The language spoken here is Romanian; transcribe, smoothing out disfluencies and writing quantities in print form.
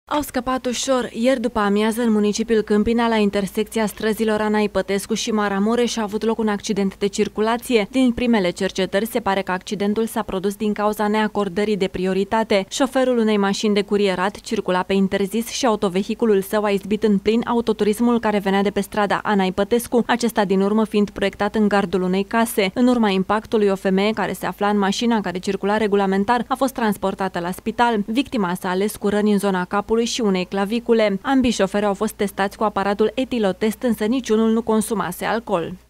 Au scăpat ușor. Ieri după amiază, în municipiul Câmpina, la intersecția străzilor Ana Ipătescu și Maramureș, a avut loc un accident de circulație. Din primele cercetări, se pare că accidentul s-a produs din cauza neacordării de prioritate. Șoferul unei mașini de curierat circula pe interzis și autovehiculul său a izbit în plin autoturismul care venea de pe strada Ana Ipătescu, acesta din urmă fiind proiectat în gardul unei case. În urma impactului, o femeie care se afla în mașina care circula regulamentar a fost transportată la spital. Victima s-a ales cu răni în zona capului și unei clavicule. Ambii șoferi au fost testați cu aparatul etilotest, însă niciunul nu consumase alcool.